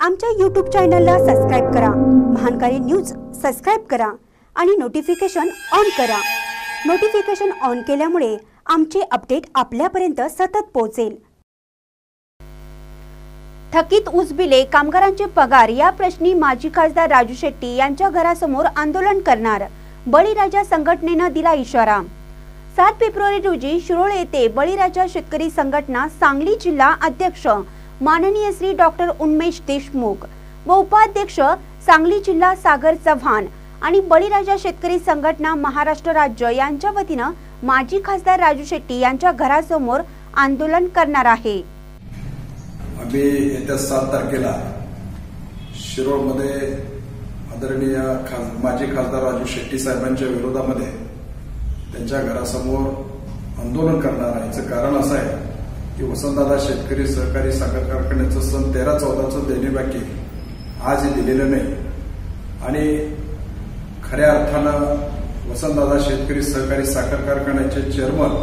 आमच्या YouTube चॅनलला subscribe करा, महानकारी न्यूज सबस्क्राइब करा आणि नोटिफिकेशन ऑन करा। नोटिफिकेशन ऑन केल्यामुळे आमचे अपडेट आपल्यापर्यंत सतत पोहोचेल। थकीत ऊस बिले, कामगारांचे पगार या प्रश्नी माजी खासदार राजू शेट्टी यांच्या घरासमोर आंदोलन करणार, बळीराजा संघटनेने दिला इशारा। 7 फेब्रुवारी रोजी शिरोळ येथे बळीराजा शेतकरी संघटना सांगली जिल्हा अध्यक्ष माननीय श्री डॉक्टर उन्मेष देशमुख व उपाध्यक्ष सांगली जिल्हा सागर चव्हाण आणि बळीराजा शेतकरी संघटना महाराष्ट्र राज्य यांच्या वतीने माजी खासदार राजू शेट्टी यांच्या घरासमोर आंदोलन करणार आहे। आम्ही येत्या 7 तारखेला शिरोळमध्ये आदरणीय माजी खासदार राजू शेट्टी साहेबांच्या विरोधामध्ये त्यांच्या घरासमोर आंदोलन करणार आहे। याचं कारण असं आहे की वसंतदादा शेतकरी सहकारी साखर कारखान्याचं सन 13-14चं देणे बाकी आजही दिलेलं नाही आणि खऱ्या अर्थानं वसंतदादा शेतकरी सहकारी साखर कारखान्याचे चेअरमन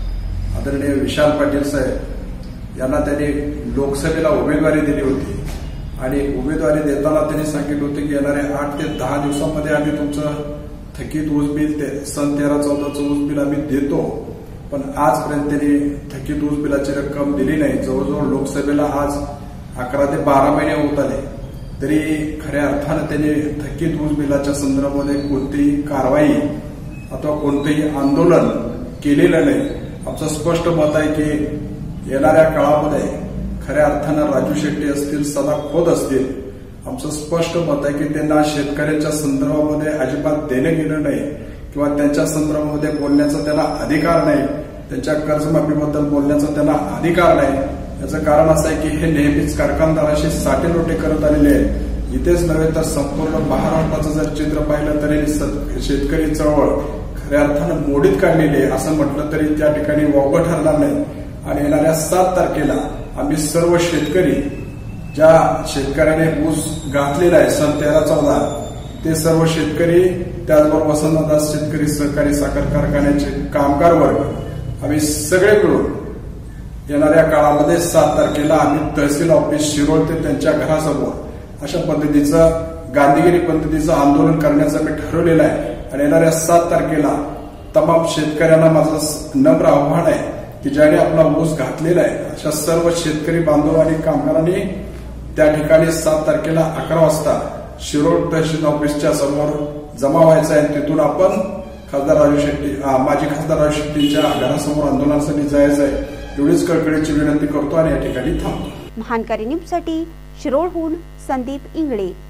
आदरणीय विशाल पाटील साहेब यांना त्यांनी लोकसभेला उमेदवारी दिली होती आणि उमेदवारी देताना त्यांनी सांगितलं होतं की येणाऱ्या 8 ते 10 दिवसांमध्ये आम्ही तुमचं थकीत ऊस बिल सन 13-14चं ऊस बिल आम्ही देतो, पण आजपर्यंत त्यांनी थकीत ऊस बिलाची रक्कम दिली नाही। जवळजवळ लोकसभेला आज 11 ते 12 महिने होत आले तरी खऱ्या अर्थानं त्यांनी थकीत ऊस बिलाच्या संदर्भामध्ये कोणतीही कारवाई अथवा कोणतेही आंदोलन केलेलं नाही। आमचं स्पष्ट मत आहे की येणाऱ्या काळामध्ये खऱ्या अर्थानं राजू शेट्टी असतील, सदा खोत असतील, आमचं स्पष्ट मत आहे की त्यांना शेतकऱ्यांच्या संदर्भामध्ये अजिबात देणं घेणं नाही किंवा त्यांच्या संदर्भामध्ये बोलण्याचा त्यांना अधिकार नाही, त्यांच्या कर्जमाफीबद्दल बोलण्याचा त्यांना अधिकार नाही। याचं कारण असं आहे की हे नेहमीच कारखानदाराशी साटेलोटे करत आलेले आहेत। इथेच नव्हे तर संपूर्ण महाराष्ट्राचं जर चित्र पाहिलं तरी शेतकरी चळवळ खऱ्या अर्थानं मोडीत काढलेली आहे असं म्हटलं तरी त्या ठिकाणी वावगं ठरणार नाही। आणि येणाऱ्या 7 तारखेला आम्ही सर्व शेतकरी, ज्या शेतकऱ्याने ऊस घातलेला आहे सन 13-14 ते सर्व शेतकरी, त्याचबरोबर वसंतदादा शेतकरी सहकारी साखर कारखान्याचे कामगार वर्ग, आम्ही सगळे मिळून येणाऱ्या काळामध्ये 7 तारखेला आम्ही तहसील ऑफिस शिरोळ ते त्यांच्या घरासमोर अशा पद्धतीचं गांधीगिरी पद्धतीचं आंदोलन करण्याचं मी ठरवलेलं आहे। आणि येणाऱ्या 7 तारखेला तमाम शेतकऱ्यांना माझं नम्र आव्हान आहे की ज्याने आपला ऊस घातलेला आहे अशा सर्व शेतकरी बांधव आणि कामगारांनी त्या ठिकाणी 7 तारखेला 11 वाजता शिरोळ तहसील ऑफिसच्या समोर जमा व्हायचं आहे। तिथून आपण खासदार राजू शेट्टी, माजी खासदार राजू शेट्टींच्या घरासमोर आंदोलनासाठी जायचं आहे, एवढीच कळकळीची विनंती करतो आणि या ठिकाणी थांबतो। महानकारी न्यूजसाठी शिरोळहून संदीप इंगळे।